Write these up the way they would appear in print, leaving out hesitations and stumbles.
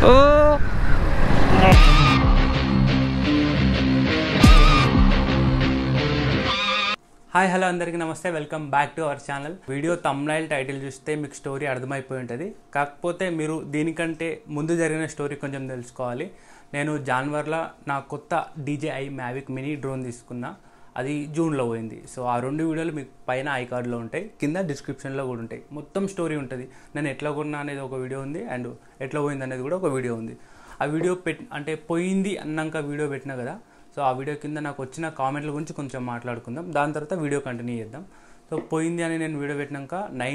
Hi hello అందరికీ నమస్తే, welcome back to our channel. Video thumbnail title చూస్తే మీకు స్టోరీ అర్థమైపోయి ఉంటుంది. కాకపోతే మీరు దీనికంటే ముందు జరిగిన స్టోరీ కొంచెం తెలుసుకోవాలి. నేను జాన్వర్లో నా కొత్త DJI Mavic మినీ డ్రోన్ తీసుకున్నా. అది జూన్లో పోయింది. సో ఆ రెండు వీడియోలు మీకు పైన ఐ కార్డ్లో ఉంటాయి, కింద డిస్క్రిప్షన్లో కూడా ఉంటాయి. మొత్తం స్టోరీ ఉంటుంది. నేను ఎట్లా కొన్నా అనేది ఒక వీడియో ఉంది, అండ్ ఎట్లా పోయింది అనేది కూడా ఒక వీడియో ఉంది. ఆ వీడియో అంటే పోయింది అన్నాక వీడియో పెట్టినా కదా, సో ఆ వీడియో కింద నాకు వచ్చిన కామెంట్ల గురించి కొంచెం మాట్లాడుకుందాం. దాని తర్వాత వీడియో కంటిన్యూ చేద్దాం. సో పోయింది అని నేను వీడియో పెట్టినాక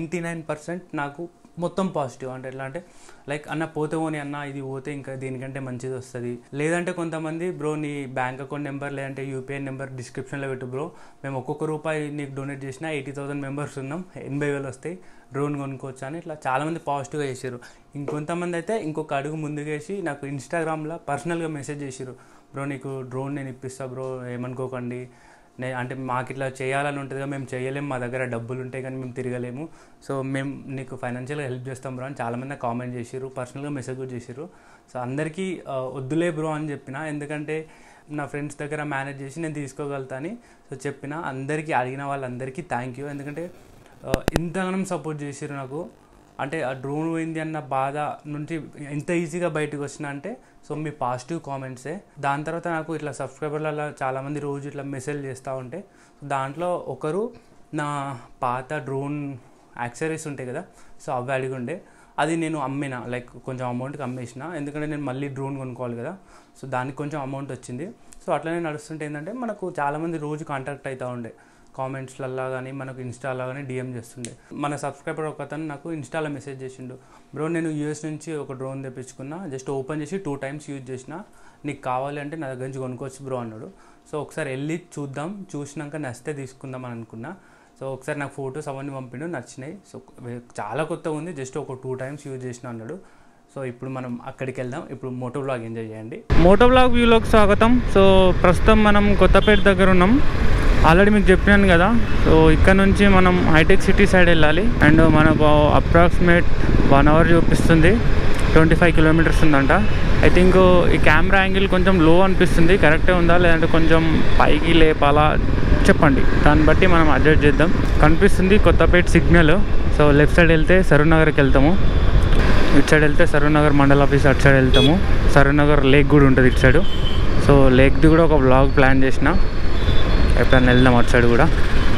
99% నాకు మొత్తం పాజిటివ్. అంటే ఎట్లా అంటే లైక్ అన్న పోతే పోని అన్న, ఇది పోతే ఇంకా దీనికంటే మంచిది వస్తుంది. లేదంటే కొంతమంది బ్రో నీ బ్యాంక్ అకౌంట్ నెంబర్ లేదంటే UPI నెంబర్ డిస్క్రిప్షన్లో పెట్టు బ్రో, మేము ఒక్కొక్క రూపాయి నీకు డొనేట్ చేసినా 80,000 మెంబర్స్ ఉన్నాం, 80,000 వస్తాయి, డ్రోన్ కొనుక్కోవచ్చు అని ఇట్లా చాలామంది పాజిటివ్గా చేశారు. ఇంకొంతమంది అయితే ఇంకొక అడుగు ముందుకేసి నాకు ఇన్స్టాగ్రామ్లో పర్సనల్గా మెసేజ్ చేశారు, బ్రో నీకు డ్రోన్ నేను ఇప్పిస్తా బ్రో, ఏమనుకోకండి, అంటే మాకు ఇట్లా చేయాలని ఉంటుందిగా, మేము చేయలేము, మా దగ్గర డబ్బులు ఉంటాయి కానీ మేము తిరగలేము, సో మేము నీకు ఫైనాన్షియల్గా హెల్ప్ చేస్తాం బ్రో అని చాలామంది కామెంట్ చేశారు, పర్సనల్గా మెసేజ్ కూడా చేశారు. సో అందరికీ వద్దులే బ్రో అని చెప్పిన, ఎందుకంటే నా ఫ్రెండ్స్ దగ్గర మేనేజ్ చేసి నేను తీసుకోగలుగుతా అని సో చెప్పిన. అందరికీ అడిగిన వాళ్ళందరికీ థ్యాంక్ యూ, ఎందుకంటే ఇంతగానం సపోర్ట్ చేశారు నాకు. అంటే ఆ డ్రోన్ పోయింది అన్న బాధ నుంచి ఎంత ఈజీగా బయటకు వచ్చినా అంటే సో మీ పాజిటివ్ కామెంట్సే. దాని తర్వాత నాకు ఇట్లా సబ్స్క్రైబర్లలో చాలామంది రోజు ఇట్లా మెసేజ్ చేస్తూ ఉంటే, దాంట్లో ఒకరు నా పాత డ్రోన్ యాక్సెసరీస్ ఉంటాయి కదా, సో అవి అడిగుండే, అది నేను అమ్మిన, లైక్ కొంచెం అమౌంట్కి అమ్మేసిన, ఎందుకంటే నేను మళ్ళీ డ్రోన్ కొనుక్కోవాలి కదా, సో దానికి కొంచెం అమౌంట్ వచ్చింది. సో అట్లనే నడుస్తుంటే ఏంటంటే మనకు చాలామంది రోజు కాంటాక్ట్ అవుతూ ఉండే, కామెంట్స్లల్లో కానీ మనకు ఇన్స్టాలో కానీ DM చేస్తుండే. మన సబ్స్క్రైబర్ ఒక అతను నాకు ఇన్స్టాలో మెసేజ్ చేసిండు, బ్రో నేను US నుంచి ఒక డ్రోన్ తెప్పించుకున్నా, జస్ట్ ఓపెన్ చేసి 2 times యూజ్ చేసిన, నీకు కావాలి అంటే నా దగ్గర నుంచి కొనుక్కోవచ్చు బ్రో అన్నాడు. సో ఒకసారి వెళ్ళి చూద్దాం, చూసినాక నచ్చితే తీసుకుందాం అని అనుకున్నా. సో ఒకసారి నాకు ఫొటోస్ అవన్నీ పంపిండు, నచ్చినాయి. సో చాలా కొత్తగా ఉంది, జస్ట్ ఒక 2 times యూజ్ చేసిన అన్నాడు. సో ఇప్పుడు మనం అక్కడికి వెళ్దాం. ఇప్పుడు మోటో బ్లాగ్ ఎంజాయ్ చేయండి. మోటో బ్లాగ్ వ్యూలోకి స్వాగతం. సో ప్రస్తుతం మనం కొత్తపేట దగ్గర ఉన్నాం. ఆల్రెడీ మీకు చెప్పినాను కదా, సో ఇక్కడ నుంచి మనం హైటెక్ సిటీ సైడ్ వెళ్ళాలి. అండ్ మనకు అప్రాక్సిమేట్ 1 hour చూపిస్తుంది, 25 kilometers ఉందంట. ఐ థింక్ ఈ కెమెరా యాంగిల్ కొంచెం లో అనిపిస్తుంది, కరెక్టే ఉందా లేదంటే కొంచెం పైకి లేపాలా చెప్పండి, దాన్ని బట్టి మనం అడ్జస్ట్ చేద్దాం. కనిపిస్తుంది Kothapet signal. So left side వెళ్తే సరూర్ నగర్కి వెళ్తాము, ఇటు సైడ్ వెళ్తే సరూర్ నగర్ మండల్ ఆఫీస్ అటు సైడ్ వెళ్తాము. సరూర్ నగర్ లేక్ కూడా ఉంటుంది ఇటు సైడు. సో లేక్ది కూడా ఒక బ్లాగ్ ప్లాన్ చేసిన, ఎప్పుడైనా వెళ్దాం అటు సైడ్ కూడా.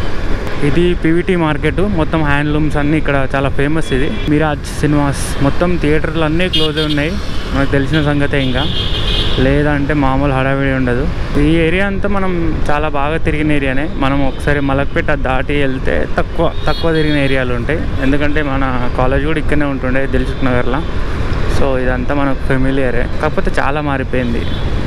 ఇది PVT మార్కెట్, మొత్తం హ్యాండ్లూమ్స్ అన్నీ ఇక్కడ చాలా ఫేమస్. ఇది మిరాజ్ సినిమాస్, మొత్తం థియేటర్లు అన్నీ క్లోజ్ ఉన్నాయి, మనకు తెలిసిన సంగతే. ఇంకా లేదంటే మామూలు హడావిడి ఉండదు. ఈ ఏరియా అంతా మనం చాలా బాగా తిరిగిన ఏరియానే. మనం ఒకసారి మలక్పేట దాటి వెళ్తే తక్కువ తిరిగిన ఏరియాలు ఉంటాయి, ఎందుకంటే మన కాలేజ్ కూడా ఇక్కడనే ఉంటుండే దిల్సుఖ్ నగర్లో. సో ఇదంతా మనకు ఫెమిలియరే, కాకపోతే చాలా మారిపోయింది.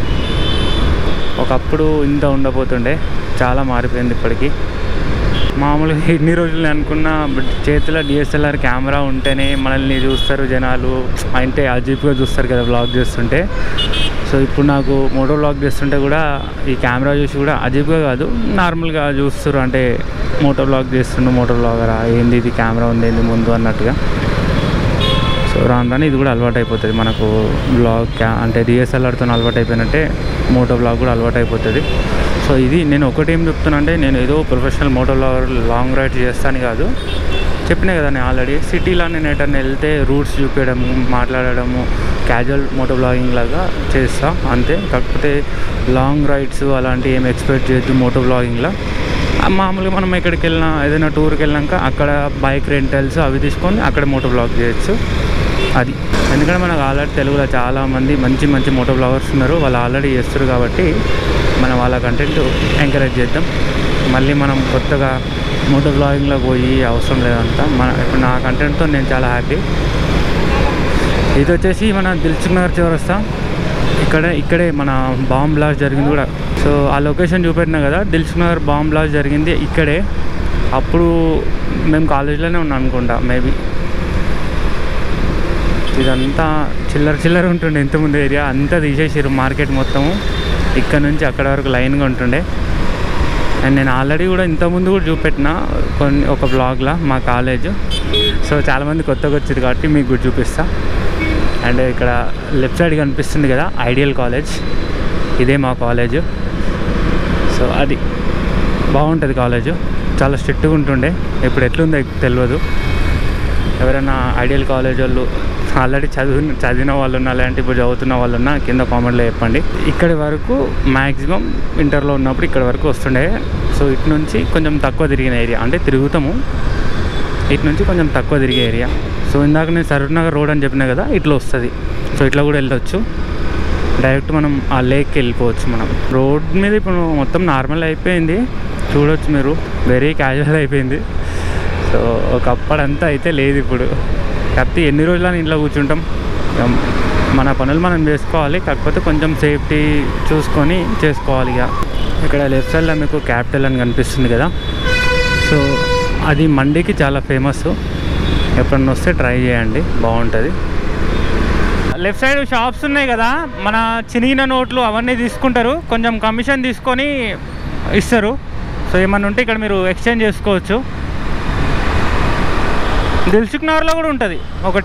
ఒకప్పుడు ఇంత ఉండబోతుండే, చాలా మారిపోయింది ఇప్పటికీ. మామూలుగా ఇన్ని రోజులు అనుకున్న చేతిలో DSLR కెమెరా ఉంటేనే మనల్ని చూస్తారు జనాలు, అంటే అజీబ్గా చూస్తారు కదా వ్లాగ్ చేస్తుంటే. సో ఇప్పుడు నాకు మోటో వ్లాగ్ చేస్తుంటే కూడా ఈ కెమెరా చూసి కూడా అజీబ్గా కాదు, నార్మల్గా చూస్తారు, అంటే మోటో వ్లాగ్ చేస్తుండే, మోటో వ్లాగరా ఏంది ఇది, కెమెరా ఉంది ఏంది ముందు అన్నట్టుగా. సో రాను ఇది కూడా అలవాటు అయిపోతుంది మనకు. బ్లాగ్ అంటే DSLRతో అలవాటు అయిపోయినట్టే మోటో బ్లాగ్ కూడా అలవాటు అయిపోతుంది. సో ఇది నేను ఒకటి ఏం చెప్తున్నా అంటే, నేను ఏదో professional moto blogger long ride చేస్తాను కాదు, చెప్పినా కదా నేను ఆల్రెడీ. సిటీలో నేను ఎటన్నా వెళ్తే రూట్స్ చూపించడము, మాట్లాడడము, క్యాజువల్ మోటో బ్లాగింగ్ లాగా చేస్తా అంతే. కాకపోతే లాంగ్ రైడ్స్ అలాంటివి ఏం ఎక్స్పెక్ట్ చేయొద్దు మోటో బ్లాగింగ్లో. మామూలుగా మనం ఎక్కడికి వెళ్ళినా, ఏదైనా టూర్కి వెళ్ళాక అక్కడ బైక్ రెంటల్స్ అవి తీసుకొని అక్కడ మోటో బ్లాగ్ చేయొచ్చు. అది ఎందుకంటే మనకు ఆల్రెడీ తెలుగులో చాలామంది మంచి మంచి మోటో బ్లాగర్స్ ఉన్నారు, వాళ్ళు ఆల్రెడీ చేస్తారు కాబట్టి మనం వాళ్ళ కంటెంట్ ఎంకరేజ్ చేద్దాం. మళ్ళీ మనం కొత్తగా మోటో బ్లాగింగ్లో పోయి అవసరం లేదంతా. ఇప్పుడు నా కంటెంట్తో నేను చాలా హ్యాపీ. ఇది వచ్చేసి మన దిల్సుఖ్ నగర్ చౌరస్తా, ఇక్కడే మన బాంబ్ బ్లాస్ట్ జరిగింది కూడా. సో ఆ లొకేషన్ చూపెట్టినా కదా, దిల్సుఖ్ నగర్ బాంబ్ బ్లాస్ట్ జరిగింది ఇక్కడే. అప్పుడు మేము కాలేజీలోనే ఉన్నాం అనుకుంటా మేబీ. ఇదంతా చిల్లర ఉంటుండే, ఇంతకుముందు ఏరియా అంతా తీసేసారు, మార్కెట్ మొత్తము ఇక్కడ నుంచి అక్కడ వరకు లైన్గా ఉంటుండే. అండ్ నేను ఆల్రెడీ కూడా ఇంతకుముందు కూడా చూపెట్టిన ఒక బ్లాగ్లో మా కాలేజ్. సో చాలామంది కొత్తగా వచ్చారు కాబట్టి మీకు కూడా చూపిస్తా. అండ్ ఇక్కడ లెఫ్ట్ సైడ్ కనిపిస్తుంది కదా ఐడియల్ కాలేజ్, ఇదే మా కాలేజ్. సో అది బాగుంటుంది కాలేజు, చాలా స్ట్రిక్ట్గా ఉంటుండే, ఇప్పుడు ఎట్లుందో తెలియదు. ఎవరైనా ఐడియల్ కాలేజ్ వాళ్ళు ఆల్రెడీ చదివిన వాళ్ళు ఉన్నా, లేదంటే ఇప్పుడు చదువుతున్న వాళ్ళు ఉన్నా కింద కామెంట్లో చెప్పండి. ఇక్కడి వరకు మ్యాక్సిమం ఇంటర్లో ఉన్నప్పుడు ఇక్కడ వరకు వస్తుండే. సో ఇటు నుంచి కొంచెం తక్కువ తిరిగిన ఏరియా, అంటే తిరుగుతాము, ఇటు నుంచి కొంచెం తక్కువ తిరిగే ఏరియా. సో ఇందాక నేను సరూర్ నగర్ రోడ్ అని చెప్పినా కదా, ఇట్లా వస్తుంది. సో ఇట్లా కూడా వెళ్ళొచ్చు, డైరెక్ట్ మనం ఆ లేక్కి వెళ్ళిపోవచ్చు. మనం రోడ్ మీద ఇప్పుడు మొత్తం నార్మల్ అయిపోయింది, చూడవచ్చు మీరు, వెరీ క్యాజువల్ అయిపోయింది. సో ఒకప్పుడంతా అయితే లేదు ఇప్పుడు. కాకపోతే ఎన్ని రోజులని ఇంట్లో కూర్చుంటాం, మన పనులు మనం చేసుకోవాలి, కాకపోతే కొంచెం సేఫ్టీ చూసుకొని చేసుకోవాలి. ఇక ఇక్కడ లెఫ్ట్ సైడ్లో మీకు క్యాపిటల్ అని కనిపిస్తుంది కదా, సో అది మండీకి చాలా ఫేమస్. ఎప్పుడన్నా వస్తే ట్రై చేయండి, బాగుంటుంది. లెఫ్ట్ సైడ్ షాప్స్ ఉన్నాయి కదా, మన చినిగిన నోట్లు అవన్నీ తీసుకుంటారు, కొంచెం కమిషన్ తీసుకొని ఇస్తారు. సో ఏమన్నా ఉంటే ఇక్కడ మీరు ఎక్స్చేంజ్ చేసుకోవచ్చు. దిల్సుఖ్ నగర్లో కూడా ఉంటుంది ఒకటి.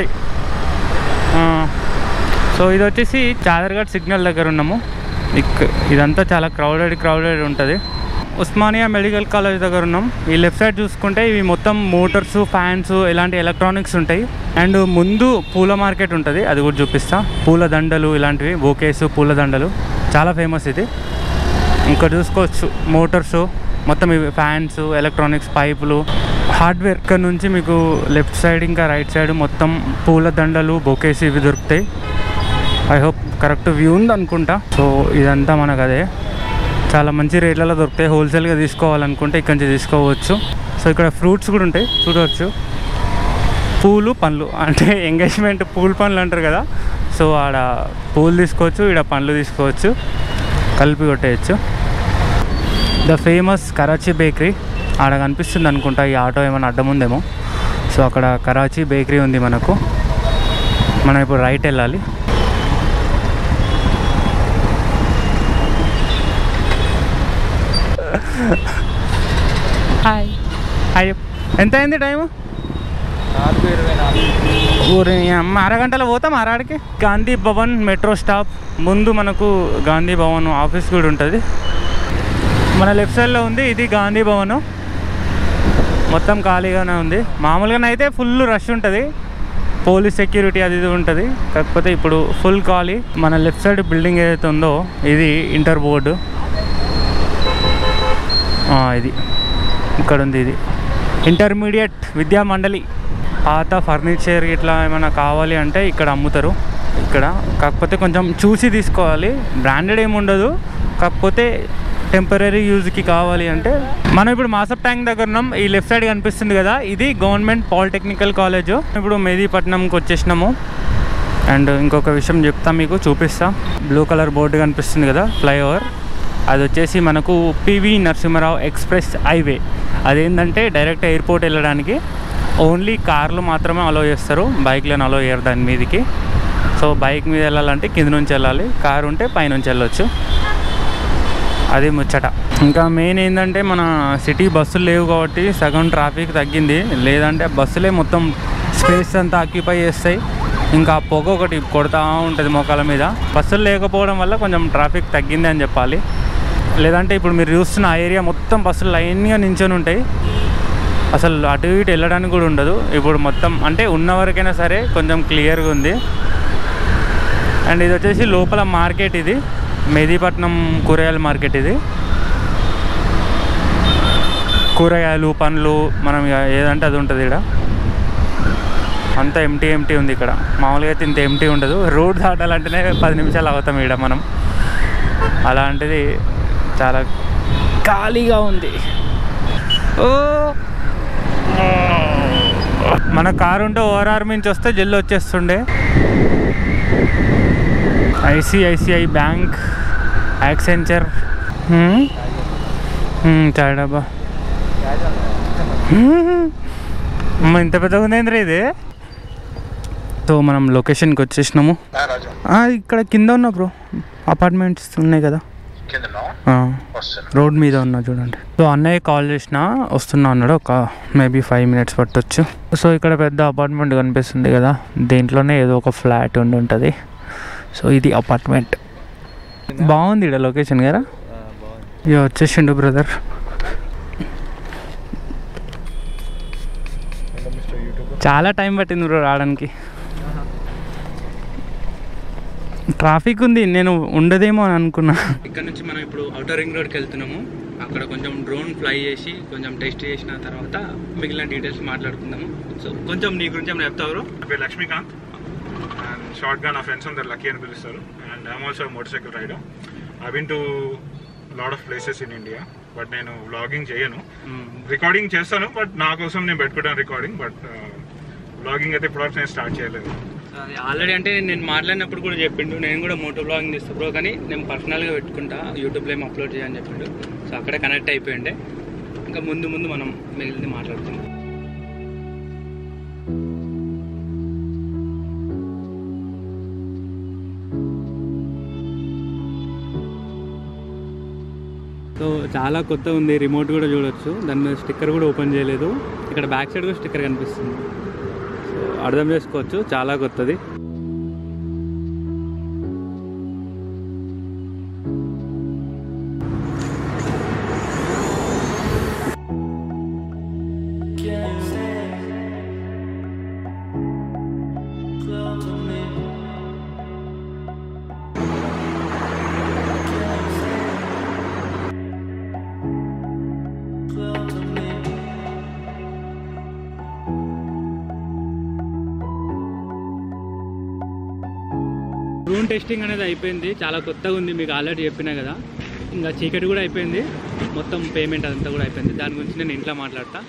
సో ఇది వచ్చేసి చాదర్ఘాట్ సిగ్నల్ దగ్గర ఉన్నాము. ఇదంతా చాలా క్రౌడెడ్ ఉంటుంది. ఉస్మానియా మెడికల్ కాలేజ్ దగ్గర ఉన్నాం. ఈ లెఫ్ట్ సైడ్ చూసుకుంటే ఇవి మొత్తం మోటార్స్, ఫ్యాన్స్, ఇలాంటి ఎలక్ట్రానిక్స్ ఉంటాయి. అండ్ ముందు పూల మార్కెట్ ఉంటుంది, అది కూడా చూపిస్తా. పూల దండలు ఇలాంటివి, బొకేస్, పూల దండలు చాలా ఫేమస్ ఇది. ఇంకా చూసుకోవచ్చు మోటార్స్, మొత్తం ఇవి ఫ్యాన్స్, ఎలక్ట్రానిక్స్, పైపులు, హార్డ్వేర్. ఇక్కడ నుంచి మీకు లెఫ్ట్ సైడ్ ఇంకా రైట్ సైడ్ మొత్తం పూల దండలు, బొకేస్ ఇవి దొరుకుతాయి. ఐ హోప్ కరెక్ట్ వ్యూ ఉంది అనుకుంటా. సో ఇదంతా మనకు అదే, చాలా మంచి రేట్లలో దొరుకుతాయి. హోల్సేల్గా తీసుకోవాలనుకుంటే ఇక్కడ నుంచి తీసుకోవచ్చు. సో ఇక్కడ ఫ్రూట్స్ కూడా ఉంటాయి, చూడవచ్చు. పూలు, పండ్లు, అంటే ఎంగేజ్మెంట్ పూల పండ్లు అంటారు కదా, సో ఆడ పూలు తీసుకోవచ్చు, ఈడ పండ్లు తీసుకోవచ్చు, కలిపి కొట్టేయచ్చు. ద ఫేమస్ కరాచీ బేకరీ ఆడ కనిపిస్తుంది అనుకుంటా. ఈ ఆటో ఏమైనా అడ్డం ఉందేమో. సో అక్కడ కరాచీ బేకరీ ఉంది మనకు. మనం ఇప్పుడు రైట్ వెళ్ళాలి. హాయ్ హాయ్, ఎంత అయింది టైము? 4:24. అరగంటలో పోతాం ఆరాడికి. గాంధీ భవన్ మెట్రో స్టాప్ ముందు మనకు గాంధీ భవన్ ఆఫీస్ కూడా ఉంటుంది. మన లెఫ్ట్ సైడ్లో ఉంది ఇది గాంధీ భవన్. మొత్తం ఖాళీగానే ఉంది. మామూలుగానే అయితే ఫుల్ రష్ ఉంటుంది, పోలీస్ సెక్యూరిటీ అది ఇది ఉంటుంది. కాకపోతే ఇప్పుడు ఫుల్ ఖాళీ. మన లెఫ్ట్ సైడ్ బిల్డింగ్ ఏదైతే ఉందో ఇది ఇంటర్ బోర్డు, ఇది ఇక్కడ ఉంది. ఇది ఇంటర్మీడియట్ విద్యా మండలి. పాత ఫర్నిచర్ ఇట్లా ఏమైనా కావాలి అంటే ఇక్కడ అమ్ముతారు ఇక్కడ. కాకపోతే కొంచెం చూసి తీసుకోవాలి, బ్రాండెడ్ ఏమి ఉండదు. కాకపోతే టెంపరీ యూజ్కి కావాలి అంటే. మనం ఇప్పుడు మాసప్ ట్యాంక్ దగ్గర ఉన్నాం. ఈ లెఫ్ట్ సైడ్ కనిపిస్తుంది కదా, ఇది గవర్నమెంట్ పాలిటెక్నికల్ కాలేజ్. ఇప్పుడు మెహదీపట్నంకి వచ్చేసినాము. అండ్ ఇంకొక విషయం చెప్తా, మీకు చూపిస్తా. బ్లూ కలర్ బోర్డు కనిపిస్తుంది కదా, ఫ్లైఓవర్, అది వచ్చేసి మనకు పివి నరసింహారావు ఎక్స్ప్రెస్ హైవే. అదేంటంటే డైరెక్ట్ ఎయిర్పోర్ట్ వెళ్ళడానికి ఓన్లీ కార్లు మాత్రమే అలో చేస్తారు, బైక్లను అలో చేయరు దాని మీదకి. సో బైక్ మీద వెళ్ళాలంటే కింద నుంచి వెళ్ళాలి, కారు ఉంటే పైనుంచి వెళ్ళొచ్చు. అది ముచ్చట. ఇంకా మెయిన్ ఏంటంటే మన సిటీ బస్సులు లేవు కాబట్టి సగం ట్రాఫిక్ తగ్గింది. లేదంటే బస్సులే మొత్తం స్పేస్ అంతా ఆక్యుపై చేస్తాయి. ఇంకా పొగ ఒకటి కొడతా ఉంటుంది మోకాల మీద. బస్సులు లేకపోవడం వల్ల కొంచెం ట్రాఫిక్ తగ్గింది అని చెప్పాలి. లేదంటే ఇప్పుడు మీరు చూస్తున్న ఆ ఏరియా మొత్తం బస్సులు లైన్గా నించొని ఉంటాయి, అసలు అటు ఇటు వెళ్ళడానికి కూడా ఉండదు. ఇప్పుడు మొత్తం అంటే ఉన్నవరకైనా సరే కొంచెం క్లియర్గా ఉంది. అండ్ ఇది వచ్చేసి లోపల మార్కెట్, ఇది మెహదీపట్నం కూరగాయల మార్కెట్. ఇది కూరగాయలు, పండ్లు, మనం ఏదంటే అది ఉంటుంది. ఇక్కడ అంతా ఎంటీ ఉంది. ఇక్కడ మామూలుగా అయితే ఇంత ఎంటీ ఉండదు. రోడ్ దాటాలంటేనే 10 నిమిషాలు అవుతాం ఇక్కడ మనం. అలాంటిది చాలా ఖాళీగా ఉంది. ఓ మన కారు ఉంటే ఓఆర్ఆర్ నుంచి వస్తే జల్లు వచ్చేస్తుండే. ICICI bank, Accenture, Chai Dabba. ఇంత పెద్దగా ఉందేంద్రా ఇది. సో మనం లొకేషన్కి వచ్చేసినాము. ఇక్కడ కింద ఉన్నా బ్రో, అపార్ట్మెంట్స్ ఉన్నాయి కదా. రోడ్ మీద ఉన్నా చూడండి. సో అన్నయ్య కాల్ చేసిన వస్తున్నా అన్నాడు, ఒక మేబీ 5 minutes పట్టొచ్చు. సో ఇక్కడ పెద్ద అపార్ట్మెంట్ కనిపిస్తుంది కదా, దీంట్లోనే ఏదో ఒక ఫ్లాట్ ఉండి ఉంటుంది. సో ఇది అపార్ట్మెంట్, బాగుంది ఇక్కడ లొకేషన్ కదా. ఇక వచ్చేసిండు బ్రదర్. చాలా టైం పట్టింది బ్రో రావడానికి, ట్రాఫిక్ ఉంది, నేను ఉండదేమో అని అనుకున్నా. ఇక్కడ నుంచి మనం ఇప్పుడు ఔటర్ రింగ్ రోడ్కి వెళ్తున్నాము. అక్కడ కొంచెం డ్రోన్ ఫ్లై చేసి కొంచెం టెస్ట్ చేసిన తర్వాత మిగిలిన డీటెయిల్స్ మాట్లాడుకుందాము. సో కొంచెం నీ గురించి ఏమైనా చెప్తావు? నా పేరు లక్ష్మీకాంత్ అండ్ షార్ట్గా నా ఫ్రెండ్స్ అందరు లక్కీ అని పిలుస్తారు. And I'm also motorcycle rider. I been to lot of places in India. But నేను వ్లాగింగ్ చేయను, రికార్డింగ్ చేస్తాను. బట్ నా కోసం నేను పెట్టుకుంటాను రికార్డింగ్. బట్ వ్లాగింగ్ అయితే ఇప్పుడు నేను స్టార్ట్ చేయలేదు. ఆల్రెడీ అంటే నేను మాట్లాడినప్పుడు కూడా చెప్పిండు, నేను కూడా మోటో బ్లాగింగ్ చేస్తాను బ్రో, కానీ నేను పర్సనల్గా పెట్టుకుంటా, యూట్యూబ్లో ఏం అప్లోడ్ చేయని చెప్పిండు. సో అక్కడే కనెక్ట్ అయిపోయిండే. ఇంకా ముందు ముందు మనం మిగిలింది మాట్లాడుతున్నాం. సో చాలా కొత్త ఉంది, రిమోట్ కూడా చూడొచ్చు, దాని మీద స్టిక్కర్ కూడా ఓపెన్ చేయలేదు. ఇక్కడ బ్యాక్ సైడ్ కూడా స్టిక్కర్ కనిపిస్తుంది. సో అర్థం చేసుకోవచ్చు, చాలా కొత్తది. డ్రోన్ టెస్టింగ్ అనేది అయిపోయింది, చాలా కొత్తగా ఉంది, మీకు ఆల్రెడీ చెప్పినా కదా. ఇంకా చీకటి కూడా అయిపోయింది, మొత్తం పేమెంట్ అదంతా కూడా అయిపోయింది. దాని గురించి నేను ఇంట్లో మాట్లాడతా.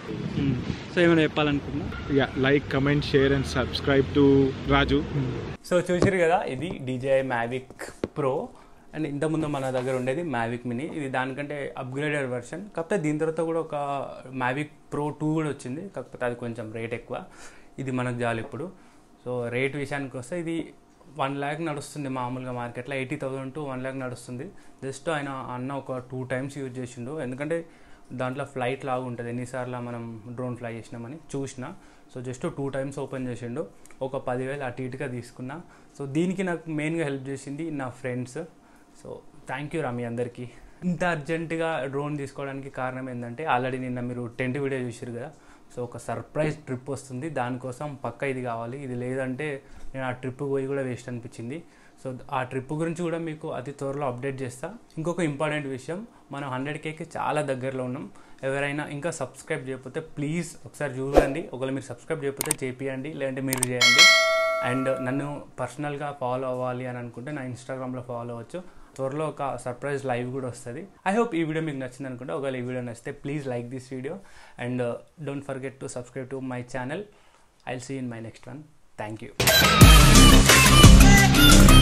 సో ఏమైనా చెప్పాలనుకున్నా? Like, comment, share and subscribe to Raju. So చూసారు కదా, ఇది DJI Mavic Pro. అండ్ ఇంతకుముందు మన దగ్గర ఉండేది Mavic Mini. ఇది దానికంటే అప్గ్రేడెడ్ వెర్షన్. కాకపోతే దీని తర్వాత కూడా ఒక Mavic Pro 2 కూడా వచ్చింది, కాకపోతే అది కొంచెం రేట్ ఎక్కువ. ఇది మనకు చాలు ఇప్పుడు. సో రేట్ విషయానికి వస్తే ఇది 1 lakh నడుస్తుంది మామూలుగా మార్కెట్లో. 80,000 to 1 lakh నడుస్తుంది. జస్ట్ ఆయన అన్న ఒక 2 times యూజ్ చేసిండు, ఎందుకంటే దాంట్లో ఫ్లైట్ లాగా ఉంటుంది, ఎన్నిసార్లు మనం డ్రోన్ ఫ్లై చేసినామని చూసిన. సో జస్ట్ 2 times ఓపెన్ చేసిండు, ఒక 10,000 అటు ఇటుగా తీసుకున్నా. సో దీనికి నాకు మెయిన్గా హెల్ప్ చేసింది నా ఫ్రెండ్స్. సో థ్యాంక్ యూ రా మీ అందరికీ. ఇంత అర్జెంటుగా డ్రోన్ తీసుకోవడానికి కారణం ఏంటంటే, ఆల్రెడీ నిన్న మీరు టెంట్ వీడియో చూసారు కదా. సో ఒక సర్ప్రైజ్ ట్రిప్ వస్తుంది, దానికోసం పక్కా ఇది కావాలి. ఇది లేదంటే నేను ఆ ట్రిప్ పోయి కూడా వేస్ట్ అనిపించింది. సో ఆ ట్రిప్ గురించి కూడా మీకు అతి త్వరలో అప్డేట్ చేస్తా. ఇంకొక ఇంపార్టెంట్ విషయం, మనం 100Kకి చాలా దగ్గరలో ఉన్నాం. ఎవరైనా ఇంకా సబ్స్క్రైబ్ చేయకపోతే ప్లీజ్ ఒకసారి చూడండి. ఒకవేళ మీరు సబ్స్క్రైబ్ చేయకపోతే చేపియండి, లేదంటే మీరు చేయండి. అండ్ నన్ను పర్సనల్గా ఫాలో అవ్వాలి అని అనుకుంటే నా ఇన్స్టాగ్రామ్లో ఫాలో అవ్వచ్చు. త్వరలో ఒక సర్ప్రైజ్ లైవ్ కూడా వస్తుంది. ఐ హోప్ ఈ వీడియో మీకు నచ్చింది అనుకుంటే, ఒకవేళ ఈ వీడియో నచ్చితే please like this video and don't forget to subscribe to my channel. I'll see in my next one. Thank you.